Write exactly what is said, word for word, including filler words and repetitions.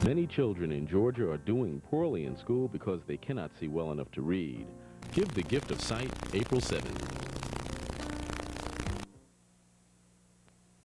Many children in Georgia are doing poorly in school because they cannot see well enough to read. Give the gift of sight April seventh.